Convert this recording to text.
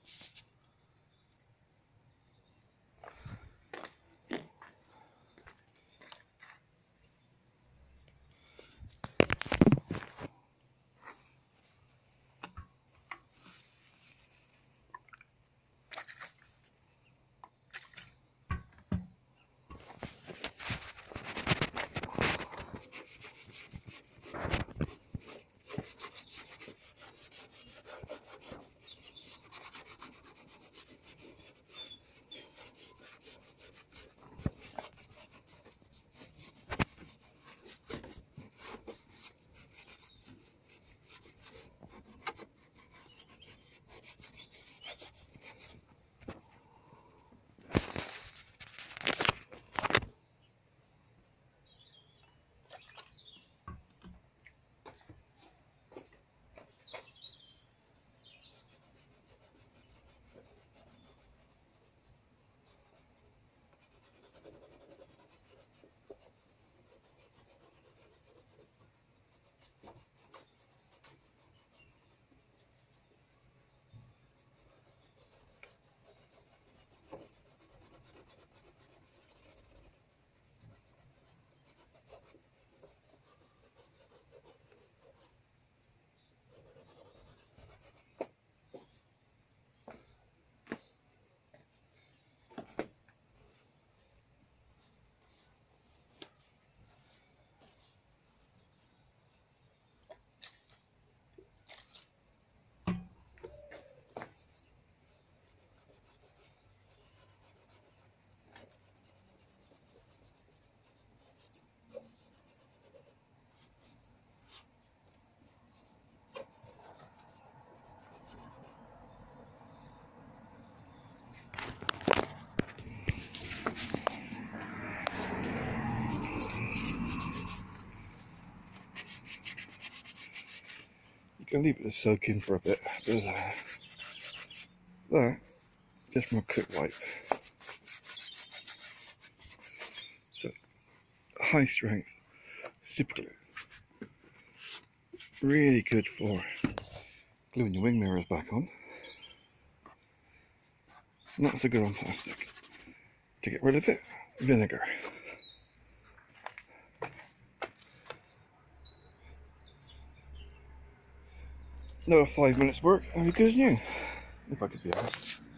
Gonna leave it to soak in for a bit. That just my cook wipe. So high strength super glue, really good for gluing your wing mirrors back on. Not so good on plastic. To get rid of it, vinegar. Another 5 minutes work, and be good as new, if I could be asked.